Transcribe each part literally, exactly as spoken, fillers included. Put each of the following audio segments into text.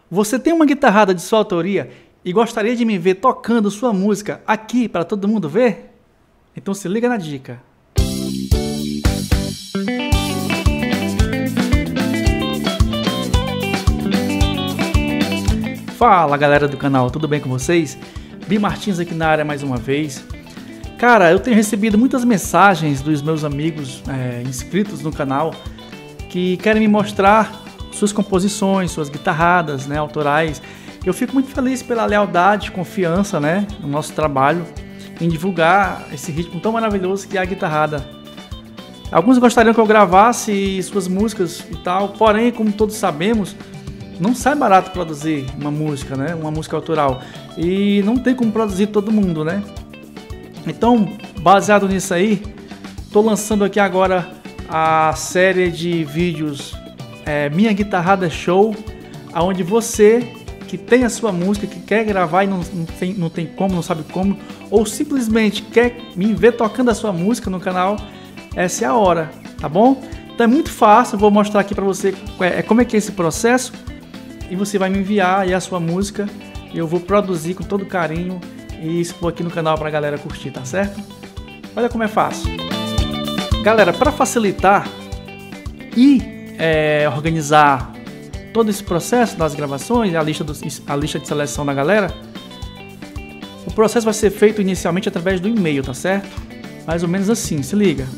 Você tem uma guitarrada de sua autoria e gostaria de me ver tocando sua música aqui para todo mundo ver? Então se liga na dica. Fala galera do canal, tudo bem com vocês? Bi Martins aqui na área mais uma vez. Cara, eu tenho recebido muitas mensagens dos meus amigos é, inscritos no canal que querem me mostrar suas composições, suas guitarradas, né, autorais. Eu fico muito feliz pela lealdade, confiança, né, no nosso trabalho em divulgar esse ritmo tão maravilhoso que é a guitarrada. Alguns gostariam que eu gravasse suas músicas e tal, porém, como todos sabemos, não sai barato produzir uma música, né, uma música autoral, e não tem como produzir todo mundo, né. Então, baseado nisso aí, estou lançando aqui agora a série de vídeos é, Minha Guitarrada Show, onde você que tem a sua música, que quer gravar e não, não, tem, não tem como, não sabe como, ou simplesmente quer me ver tocando a sua música no canal, essa é a hora, tá bom? Então é muito fácil, eu vou mostrar aqui para você é, como é que é esse processo, e você vai me enviar aí a sua música, e eu vou produzir com todo carinho e expor aqui no canal para a galera curtir, tá certo? Olha como é fácil. Galera, para facilitar e é, organizar todo esse processo das gravações, a lista, do, a lista de seleção da galera, o processo vai ser feito inicialmente através do e-mail, tá certo? Mais ou menos assim, se liga.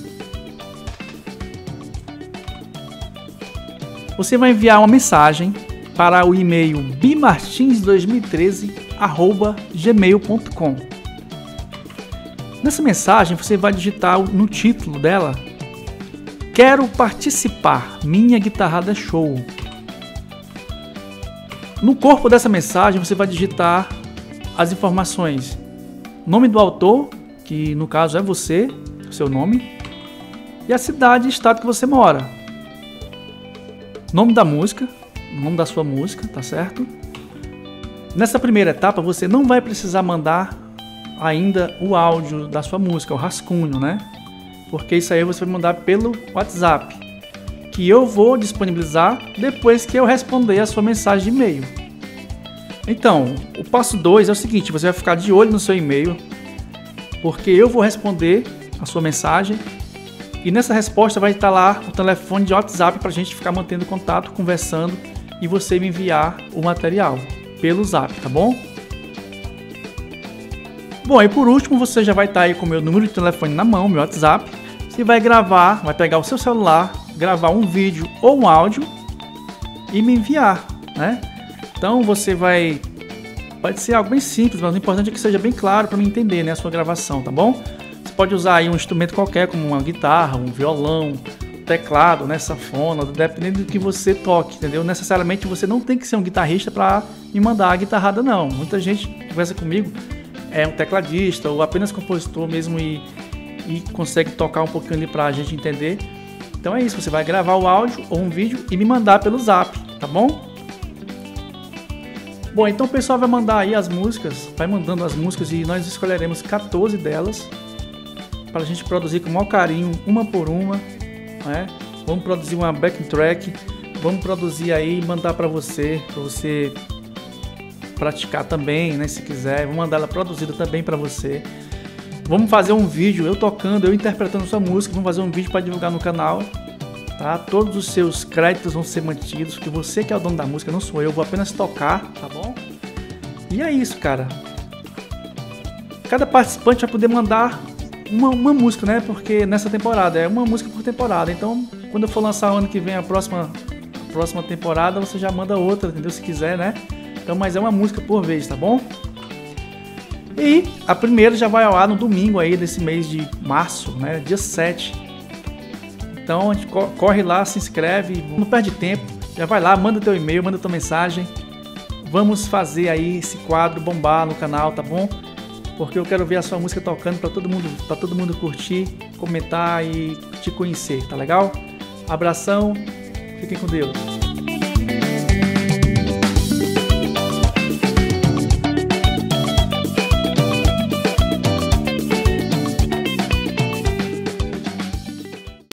Você vai enviar uma mensagem para o e-mail bi martins dois mil e treze arroba gmail ponto com. Nessa mensagem você vai digitar no título dela: quero participar, minha guitarrada show. No corpo dessa mensagem você vai digitar as informações: nome do autor, que no caso é você, seu nome, e a cidade e estado que você mora. Nome da música, nome da sua música, tá certo? Nessa primeira etapa você não vai precisar mandar ainda o áudio da sua música, o rascunho, né? Porque isso aí você vai mandar pelo WhatsApp, que eu vou disponibilizar depois que eu responder a sua mensagem de e-mail. Então, o passo dois é o seguinte: você vai ficar de olho no seu e-mail, porque eu vou responder a sua mensagem e nessa resposta vai estar lá o telefone de WhatsApp para a gente ficar mantendo contato, conversando, e você me enviar o material pelo Zap, tá bom? Bom, e por último você já vai estar aí com o meu número de telefone na mão, meu WhatsApp. Você vai gravar, vai pegar o seu celular, gravar um vídeo ou um áudio e me enviar, né? Então você vai, pode ser algo bem simples, mas o importante é que seja bem claro para me entender, né, a sua gravação, tá bom? Você pode usar aí um instrumento qualquer, como uma guitarra, um violão, teclado, né, sanfona, dependendo do que você toque, entendeu? Necessariamente você não tem que ser um guitarrista para me mandar a guitarrada, não. Muita gente conversa comigo, é um tecladista ou apenas compositor mesmo e, e consegue tocar um pouquinho ali para a gente entender. Então é isso, você vai gravar o áudio ou um vídeo e me mandar pelo Zap, tá bom? Bom, então o pessoal vai mandar aí as músicas, vai mandando as músicas e nós escolheremos quatorze delas para a gente produzir com o maior carinho, uma por uma, né? Vamos produzir uma backing track, vamos produzir aí e mandar para você, para você praticar também, né, se quiser. Vou mandar ela produzida também para você. Vamos fazer um vídeo, eu tocando, eu interpretando sua música. Vamos fazer um vídeo para divulgar no canal, tá? Todos os seus créditos vão ser mantidos, porque você que é o dono da música, não sou eu. Eu vou apenas tocar, tá bom? E é isso, cara. Cada participante vai poder mandar uma, uma música, né? Porque nessa temporada é uma música por temporada. Então, quando eu for lançar o ano que vem a próxima, a próxima temporada, você já manda outra, entendeu? Se quiser, né? Então, mas é uma música por vez, tá bom? E a primeira já vai ao ar no domingo aí desse mês de março, né? Dia sete. Então, a gente corre lá, se inscreve, não perde tempo. Já vai lá, manda teu e-mail, manda tua mensagem. Vamos fazer aí esse quadro bombar no canal, tá bom? Porque eu quero ver a sua música tocando para todo mundo, para todo mundo curtir, comentar e te conhecer, tá legal? Abração, fiquem com Deus.